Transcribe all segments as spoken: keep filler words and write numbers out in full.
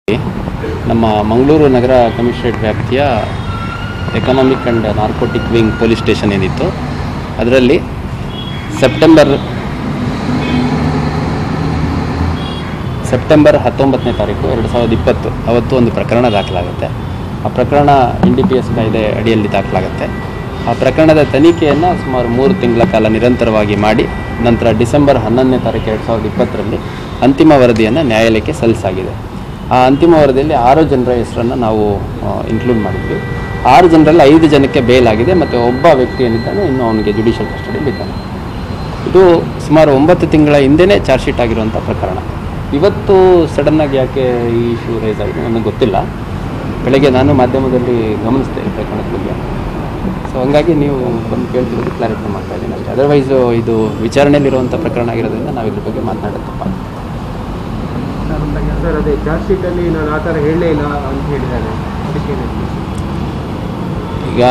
ನಮ್ಮ ಮಂಗಳೂರು ನಗರ ಕಮಿಷನರೇಟ್ ವ್ಯಾಪ್ತಿಯ economic and narcotic wing police station ಏನಿತ್ತು ಅದರಲ್ಲಿ ಸೆಪ್ಟೆಂಬರ್ ಸೆಪ್ಟೆಂಬರ್ ಹತ್ತೊಂಬತ್ತನೇ ತಾರೀಕು ಎರಡು ಸಾವಿರದ ಇಪ್ಪತ್ತು ಅವತ್ತು ಒಂದು ಪ್ರಕರಣ ದಾಖಲಾಗುತ್ತೆ. ಆ ಪ್ರಕರಣ ಎನ್ ಡಿ ಪಿ ಎಸ್ ಕಾಯ್ದೆ ಅಡಿಯಲ್ಲಿ ದಾಖಲಾಗುತ್ತೆ. ಆ ಪ್ರಕರಣದ ತನಿಖೆಯನ್ನು ಸುಮಾರು ಮೂರು ತಿಂಗಳ ಕಾಲ ನಿರಂತರವಾಗಿ ಮಾಡಿ ನಂತರ ಡಿಸೆಂಬರ್ ಹನ್ನೊಂದನೇ ತಾರೀಕು ಎರಡು ಸಾವಿರದ ಇಪ್ಪತ್ತರಲ್ಲಿ ಅಂತಿಮ ವರದಿಯನ್ನು ನ್ಯಾಯಾಲಯಕ್ಕೆ ಸಲ್ಲಿಸಾಗಿದೆ. ಆ ಅಂತಿಮ ವರದಿಯಲ್ಲಿ ಆರು ಜನರ ಹೆಸರನ್ನು ನಾವು ಇನ್ಕ್ಲೂಡ್ ಮಾಡಿದ್ವಿ. ಆರು ಜನರಲ್ಲಿ ಐದು ಜನಕ್ಕೆ ಬೇಲ್ ಆಗಿದೆ ಮತ್ತು ಒಬ್ಬ ವ್ಯಕ್ತಿ ಏನಿದ್ದಾನೆ ಇನ್ನೂ ಅವನಿಗೆ ಜುಡಿಷಿಯಲ್ ಕಸ್ಟಡಿಯಲ್ಲಿ ಇದ್ದಾನೆ. ಇದು ಸುಮಾರು ಒಂಬತ್ತು ತಿಂಗಳ ಹಿಂದೆಯೇ ಚಾರ್ಜ್ ಶೀಟ್ ಆಗಿರುವಂಥ ಪ್ರಕರಣ. ಇವತ್ತು ಸಡನ್ನಾಗಿ ಯಾಕೆ ಈ ಇಶ್ಯೂ ರೈಸ್ ಆಗಿದೆ ನನಗೆ ಗೊತ್ತಿಲ್ಲ. ಬೆಳಗ್ಗೆ ನಾನು ಮಾಧ್ಯಮದಲ್ಲಿ ಗಮನಿಸಿದೆ ಈ ಪ್ರಕರಣದ ಬಗ್ಗೆ. ಸೊ ಹಂಗಾಗಿ ನೀವು ಬಂದು ಕೇಳ್ತಿರೋದು ಕ್ಲಾರಿಫೈ ಮಾಡ್ತಾ ಇದ್ದೀನಿ ಅಷ್ಟೇ. ಅದರ್ವೈಸು ಇದು ವಿಚಾರಣೆಯಲ್ಲಿರುವಂಥ ಪ್ರಕರಣ ಆಗಿರೋದ್ರಿಂದ ನಾವು ಇದ್ರ ಬಗ್ಗೆ ಮಾತನಾಡೋದು ತಪ್ಪಾಗುತ್ತೆ. ಸರ್ ಅದೇ ಚಾರ್ಜ್ ಶೀಟಲ್ಲಿ ನಾನು ಆ ಥರ ಹೇಳಲೇ ಇಲ್ಲ ಅಂತ ಹೇಳಿದ್ದಾರೆ. ಈಗ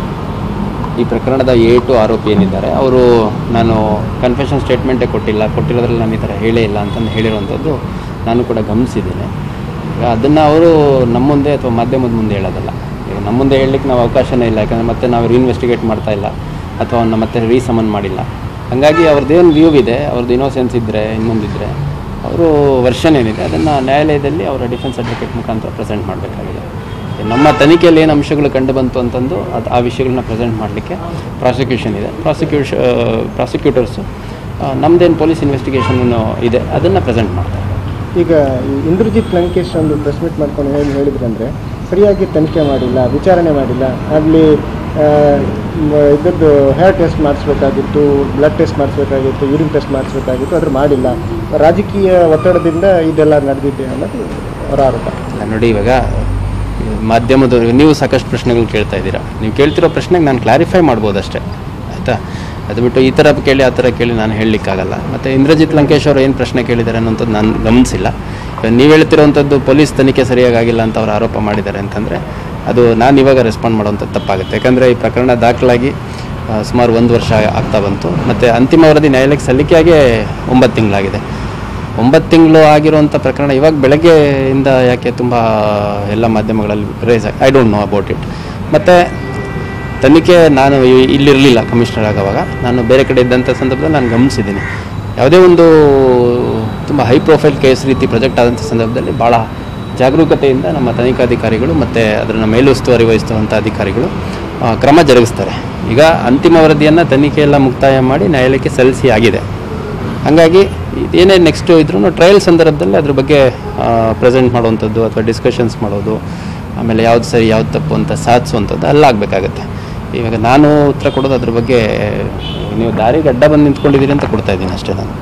ಈ ಪ್ರಕರಣದ ಏಟು ಆರೋಪಿ ಏನಿದ್ದಾರೆ ಅವರು ನಾನು ಕನ್ಫೆಷನ್ ಸ್ಟೇಟ್ಮೆಂಟೇ ಕೊಟ್ಟಿಲ್ಲ ಕೊಟ್ಟಿರೋದ್ರಲ್ಲಿ ನಾನು ಈ ಥರ ಹೇಳೇ ಇಲ್ಲ ಅಂತಂದು ಹೇಳಿರುವಂಥದ್ದು ನಾನು ಕೂಡ ಗಮನಿಸಿದ್ದೀನಿ. ಈಗ ಅದನ್ನು ಅವರು ನಮ್ಮ ಮುಂದೆ ಅಥವಾ ಮಾಧ್ಯಮದ ಮುಂದೆ ಹೇಳೋದಲ್ಲ. ಈಗ ನಮ್ಮ ಮುಂದೆ ಹೇಳಲಿಕ್ಕೆ ನಾವು ಅವಕಾಶನೇ ಇಲ್ಲ, ಯಾಕಂದರೆ ಮತ್ತೆ ನಾವು ರೀಇನ್ವೆಸ್ಟಿಗೇಟ್ ಮಾಡ್ತಾ ಇಲ್ಲ ಅಥವಾ ಅವನ್ನ ಮತ್ತೆ ರೀಸಮನ್ ಮಾಡಿಲ್ಲ. ಹಾಗಾಗಿ ಅವ್ರದ್ದೇನು ವ್ಯೂ ಇದೆ, ಅವ್ರದ್ದು ಇನ್ನೋಸೆನ್ಸ್ ಇದ್ದರೆ ಇನ್ನೊಂದಿದ್ದರೆ ಅವರು ವರ್ಷನ್ ಏನಿದೆ ಅದನ್ನು ನ್ಯಾಯಾಲಯದಲ್ಲಿ ಅವರ ಡಿಫೆನ್ಸ್ ಅಡ್ವೊಕೇಟ್ ಮುಖಾಂತರ ಪ್ರೆಸೆಂಟ್ ಮಾಡಬೇಕಾಗಿದೆ. ನಮ್ಮ ತನಿಖೆಯಲ್ಲಿ ಏನು ಅಂಶಗಳು ಕಂಡು ಬಂತು ಅಂತಂದು ಅದು ಆ ವಿಷಯಗಳನ್ನ ಪ್ರೆಸೆಂಟ್ ಮಾಡಲಿಕ್ಕೆ ಪ್ರಾಸಿಕ್ಯೂಷನ್ ಇದೆ. ಪ್ರಾಸಿಕ್ಯೂಷ ಪ್ರಾಸಿಕ್ಯೂಟರ್ಸು ನಮ್ಮದೇನು ಪೊಲೀಸ್ ಇನ್ವೆಸ್ಟಿಗೇಷನ್ ಇದೆ ಅದನ್ನು ಪ್ರೆಸೆಂಟ್ ಮಾಡ್ತಾರೆ. ಈಗ ಇಂದ್ರಜಿತ್ ಲಂಕೇಶ್ ಒಂದು ಪ್ರೆಸ್ ಮೀಟ್ ಮಾಡ್ಕೊಂಡು ಏನು ಹೇಳಿದ್ರು ಅಂದರೆ ಸರಿಯಾಗಿ ತನಿಖೆ ಮಾಡಿಲ್ಲ, ವಿಚಾರಣೆ ಮಾಡಿಲ್ಲ, ಅಲ್ಲಿ ಇದ್ದದ್ದು ಹೇರ್ ಟೆಸ್ಟ್ ಮಾಡಿಸ್ಬೇಕಾಗಿತ್ತು, ಬ್ಲಡ್ ಟೆಸ್ಟ್ ಮಾಡಿಸ್ಬೇಕಾಗಿತ್ತು, ಯೂರಿನ್ ಟೆಸ್ಟ್ ಮಾಡಿಸ್ಬೇಕಾಗಿತ್ತು, ಅದ್ರ ಮಾಡಿಲ್ಲ, ರಾಜಕೀಯ ಒತ್ತಡದಿಂದ ಇದೆಲ್ಲ ನಡೆದಿದೆ ಅನ್ನೋದು ಅವರ ಆರೋಪ. ನೋಡಿ, ಇವಾಗ ಮಾಧ್ಯಮದ ನೀವು ಸಾಕಷ್ಟು ಪ್ರಶ್ನೆಗಳು ಕೇಳ್ತಾ ಇದ್ದೀರಾ. ನೀವು ಕೇಳ್ತಿರೋ ಪ್ರಶ್ನೆಗೆ ನಾನು ಕ್ಲಾರಿಫೈ ಮಾಡ್ಬೋದು ಅಷ್ಟೇ, ಆಯಿತಾ? ಅದು ಬಿಟ್ಟು ಈ ಥರ ಕೇಳಿ ಆ ಥರ ಕೇಳಿ ನಾನು ಹೇಳಲಿಕ್ಕಾಗಲ್ಲ. ಮತ್ತು ಇಂದ್ರಜಿತ್ ಲಂಕೇಶ್ ಅವರು ಏನು ಪ್ರಶ್ನೆ ಕೇಳಿದ್ದಾರೆ ಅನ್ನೋಂಥದ್ದು ನಾನು ಗಮನಿಸಿಲ್ಲ. ನೀವು ಹೇಳ್ತಿರೋವಂಥದ್ದು ಪೊಲೀಸ್ ತನಿಖೆ ಸರಿಯಾಗಿಲ್ಲ ಅಂತ ಅವ್ರು ಆರೋಪ ಮಾಡಿದ್ದಾರೆ ಅಂತಂದರೆ ಅದು ನಾನು ಇವಾಗ ರೆಸ್ಪಾಂಡ್ ಮಾಡೋವಂಥದ್ದು ತಪ್ಪಾಗುತ್ತೆ. ಯಾಕಂದರೆ ಈ ಪ್ರಕರಣ ದಾಖಲಾಗಿ ಸುಮಾರು ಒಂದು ವರ್ಷ ಆಗ್ತಾ ಬಂತು ಮತ್ತು ಅಂತಿಮ ವರದಿ ನ್ಯಾಯಾಲಯಕ್ಕೆ ಸಲ್ಲಿಕೆಯಾಗೇ ಒಂಬತ್ತು ತಿಂಗಳಾಗಿದೆ. ಒಂಬತ್ತು ತಿಂಗಳು ಆಗಿರುವಂಥ ಪ್ರಕರಣ ಇವಾಗ ಬೆಳಗ್ಗೆಯಿಂದ ಯಾಕೆ ತುಂಬ ಎಲ್ಲ ಮಾಧ್ಯಮಗಳಲ್ಲಿ ರೇಸ್ ಆಗಿ I don't know about it. ಮತ್ತು ತನಿಖೆ ನಾನು ಇಲ್ಲಿರಲಿಲ್ಲ ಕಮಿಷನರ್ ಆಗುವಾಗ, ನಾನು ಬೇರೆ ಕಡೆ ಇದ್ದಂಥ ಸಂದರ್ಭದಲ್ಲಿ ನಾನು ಗಮನಿಸಿದ್ದೀನಿ. ಯಾವುದೇ ಒಂದು ತುಂಬ ಹೈ ಪ್ರೊಫೈಲ್ ಕೇಸ್ ರೀತಿ ಪ್ರೊಜೆಕ್ಟ್ ಆದಂಥ ಸಂದರ್ಭದಲ್ಲಿ ಭಾಳ ಜಾಗರೂಕತೆಯಿಂದ ನಮ್ಮ ತನಿಖಾಧಿಕಾರಿಗಳು ಮತ್ತು ಅದನ್ನು ಮೇಲುಸ್ತುವಾರಿ ವಹಿಸುವಂಥ ಅಧಿಕಾರಿಗಳು ಕ್ರಮ ಜರುಗಿಸ್ತಾರೆ. ಈಗ ಅಂತಿಮ ವರದಿಯನ್ನು ತನಿಖೆಯೆಲ್ಲ ಮುಕ್ತಾಯ ಮಾಡಿ ನ್ಯಾಯಾಲಯಕ್ಕೆ ಸಲ್ಲಿಸಿ ಆಗಿದೆ. ಹಾಗಾಗಿ ಏನೇ ನೆಕ್ಸ್ಟು ಇದ್ರೂ ಟ್ರಯಲ್ ಸಂದರ್ಭದಲ್ಲಿ ಅದ್ರ ಬಗ್ಗೆ ಪ್ರೆಸೆಂಟ್ ಮಾಡುವಂಥದ್ದು ಅಥವಾ ಡಿಸ್ಕಷನ್ಸ್ ಮಾಡೋದು, ಆಮೇಲೆ ಯಾವ್ದು ಸರಿ ಯಾವ್ದು ತಪ್ಪು ಅಂತ ಸಾಧಿಸುವಂಥದ್ದು ಎಲ್ಲ ಆಗಬೇಕಾಗತ್ತೆ. ಇವಾಗ ನಾನು ಉತ್ತರ ಕೊಡೋದು ಅದ್ರ ಬಗ್ಗೆ ನೀವು ದಾರಿಗೆ ಅಡ್ಡ ಬಂದು ನಿಂತ್ಕೊಂಡಿದ್ದೀರಿ ಅಂತ ಕೊಡ್ತಾ ಇದ್ದೀನಿ ಅಷ್ಟೇ. ನಾನು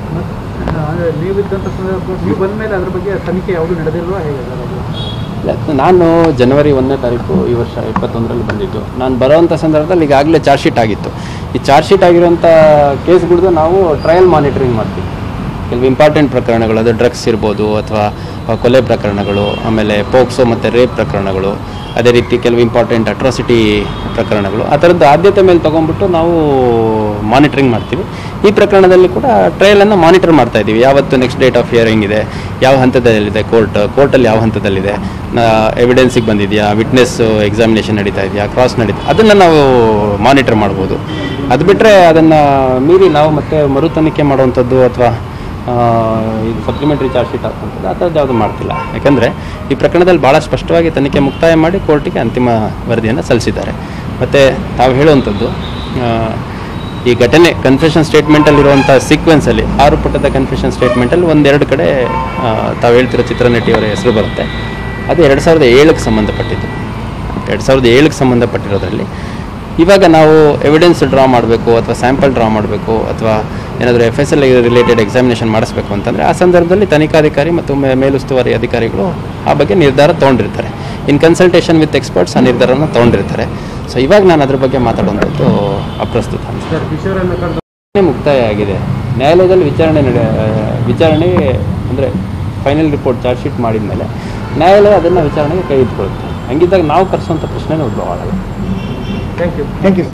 ನಾನು ಜನವರಿ ಒಂದನೇ ತಾರೀಕು ಈ ವರ್ಷ ಇಪ್ಪತ್ತೊಂದರಲ್ಲಿ ಬಂದಿದ್ದು. ನಾನು ಬರೋವಂಥ ಸಂದರ್ಭದಲ್ಲಿ ಈಗಾಗಲೇ ಚಾರ್ಜ್ ಶೀಟ್ ಆಗಿತ್ತು. ಈ ಚಾರ್ಜ್ ಶೀಟ್ ಆಗಿರೋಂಥ ಕೇಸ್ಗಳದ್ದು ನಾವು ಟ್ರಯಲ್ ಮಾನಿಟರಿಂಗ್ ಮಾಡ್ತೀವಿ. ಕೆಲವು ಇಂಪಾರ್ಟೆಂಟ್ ಪ್ರಕರಣಗಳು, ಅದು ಡ್ರಗ್ಸ್ ಇರ್ಬೋದು ಅಥವಾ ಕೊಲೆ ಪ್ರಕರಣಗಳು, ಆಮೇಲೆ ಪೋಕ್ಸೋ ಮತ್ತು ರೇಪ್ ಪ್ರಕರಣಗಳು, ಅದೇ ರೀತಿ ಕೆಲವು ಇಂಪಾರ್ಟೆಂಟ್ ಅಟ್ರಾಸಿಟಿ ಪ್ರಕರಣಗಳು, ಆ ಥರದ್ದು ಆದ್ಯತೆ ಮೇಲೆ ತೊಗೊಂಡ್ಬಿಟ್ಟು ನಾವು ಮಾನಿಟ್ರಿಂಗ್ ಮಾಡ್ತೀವಿ. ಈ ಪ್ರಕರಣದಲ್ಲಿ ಕೂಡ ಟ್ರಯಲನ್ನು ಮಾನಿಟರ್ ಮಾಡ್ತಾಯಿದ್ದೀವಿ. ಯಾವತ್ತು ನೆಕ್ಸ್ಟ್ ಡೇಟ್ ಆಫ್ ಹಿಯರಿಂಗ್ ಇದೆ, ಯಾವ ಹಂತದಲ್ಲಿದೆ ಕೋರ್ಟ್, ಕೋರ್ಟಲ್ಲಿ ಯಾವ ಹಂತದಲ್ಲಿದೆ, ಎವಿಡೆನ್ಸಿಗೆ ಬಂದಿದೆಯಾ, ವಿಟ್ನೆಸ್ ಎಕ್ಸಾಮಿನೇಷನ್ ನಡೀತಾ ಇದೆಯಾ, ಕ್ರಾಸ್ ನಡೀತಾ, ಅದನ್ನು ನಾವು ಮಾನಿಟರ್ ಮಾಡ್ಬೋದು. ಅದು ಬಿಟ್ಟರೆ ಅದನ್ನು ಮೀರಿ ನಾವು ಮತ್ತೆ ಮರು ತನಿಖೆ ಮಾಡುವಂಥದ್ದು ಅಥವಾ ಇದು ಸಪ್ಲಿಮೆಂಟ್ರಿ ಚಾರ್ಜ್ ಶೀಟ್ ಹಾಕುವಂಥದ್ದು ಆ ಥರದ್ದು ಯಾವುದು ಮಾಡ್ತಿಲ್ಲ. ಯಾಕಂದರೆ ಈ ಪ್ರಕರಣದಲ್ಲಿ ಭಾಳ ಸ್ಪಷ್ಟವಾಗಿ ತನಿಖೆ ಮುಕ್ತಾಯ ಮಾಡಿ ಕೋರ್ಟಿಗೆ ಅಂತಿಮ ವರದಿಯನ್ನು ಸಲ್ಲಿಸಿದ್ದಾರೆ. ಮತ್ತು ತಾವು ಹೇಳುವಂಥದ್ದು ಈ ಘಟನೆ ಕನ್ಫೆಷನ್ ಸ್ಟೇಟ್ಮೆಂಟಲ್ಲಿರುವಂಥ ಸೀಕ್ವೆನ್ಸಲ್ಲಿ ಆರು ಪುಟದ ಕನ್ಫೆಷನ್ ಸ್ಟೇಟ್ಮೆಂಟಲ್ಲಿ ಒಂದೆರಡು ಕಡೆ ತಾವು ಹೇಳ್ತಿರೋ ಚಿತ್ರನಟಿಯವರ ಹೆಸರು ಬರುತ್ತೆ. ಅದು ಎರಡು ಸಾವಿರದ ಏಳಕ್ಕೆ ಸಂಬಂಧಪಟ್ಟಿದ್ದು. ಎರಡು ಸಾವಿರದ ಏಳಕ್ಕೆ ಸಂಬಂಧಪಟ್ಟಿರೋದ್ರಲ್ಲಿ ಇವಾಗ ನಾವು ಎವಿಡೆನ್ಸ್ ಡ್ರಾ ಮಾಡಬೇಕು ಅಥವಾ ಸ್ಯಾಂಪಲ್ ಡ್ರಾ ಮಾಡಬೇಕು ಅಥವಾ ಏನಾದರೂ F S L related examination ಮಾಡಿಸ್ಬೇಕು ಅಂತಂದರೆ ಆ ಸಂದರ್ಭದಲ್ಲಿ ತನಿಖಾಧಿಕಾರಿ ಮತ್ತು ಮೇಲುಸ್ತುವಾರಿ ಅಧಿಕಾರಿಗಳು ಆ ಬಗ್ಗೆ ನಿರ್ಧಾರ ತೊಗೊಂಡಿರ್ತಾರೆ. ಇನ್ ಕನ್ಸಲ್ಟೇಷನ್ ವಿತ್ ಎಕ್ಸ್ಪರ್ಟ್ಸ್ ಆ ನಿರ್ಧಾರನ ತೊಗೊಂಡಿರ್ತಾರೆ. ಸೊ ಇವಾಗ ನಾನು ಅದ್ರ ಬಗ್ಗೆ ಮಾತಾಡುವಂಥದ್ದು ಅಪ್ರಸ್ತುತ. ಮುಕ್ತಾಯ ಆಗಿದೆ. ನ್ಯಾಯಾಲಯದಲ್ಲಿ ವಿಚಾರಣೆ ನಡೆ ವಿಚಾರಣೆ ಅಂದರೆ ಫೈನಲ್ ರಿಪೋರ್ಟ್ ಚಾರ್ಜ್ ಶೀಟ್ ಮಾಡಿದ ಮೇಲೆ ನ್ಯಾಯಾಲಯ ಅದನ್ನು ವಿಚಾರಣೆಗೆ ಕೈ ಇಟ್ಕೊಳ್ಳುತ್ತೆ. ಹಂಗಿದ್ದಾಗ ನಾವು ಕರೆಸುವಂಥ ಪ್ರಶ್ನೆನೇ ಉದ್ಭವ ಆಗಲ್ಲ. Thank you thank you